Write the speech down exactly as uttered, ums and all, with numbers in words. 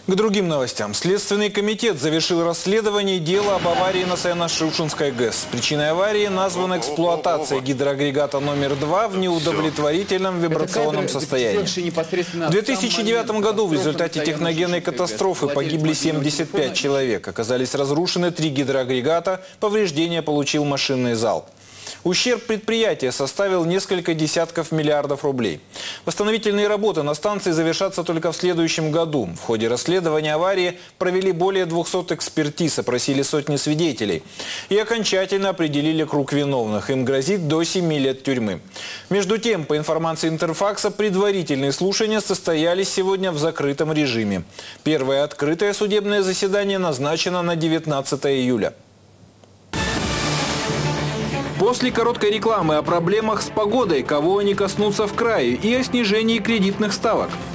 К другим новостям. Следственный комитет завершил расследование дела об аварии на Саяно-Шушенской ГЭС. Причиной аварии названа эксплуатация гидроагрегата номер два в неудовлетворительном вибрационном состоянии. В две тысячи девятом году в результате техногенной катастрофы погибли семьдесят пять человек. Оказались разрушены три гидроагрегата, повреждения получил машинный зал. Ущерб предприятия составил несколько десятков миллиардов рублей. Восстановительные работы на станции завершатся только в следующем году. В ходе расследования аварии провели более двухсот экспертиз, опросили сотни свидетелей и окончательно определили круг виновных. Им грозит до семи лет тюрьмы. Между тем, по информации Интерфакса, предварительные слушания состоялись сегодня в закрытом режиме. Первое открытое судебное заседание назначено на девятнадцатое июля. После короткой рекламы о проблемах с погодой, кого они коснутся в крае, и о снижении кредитных ставок.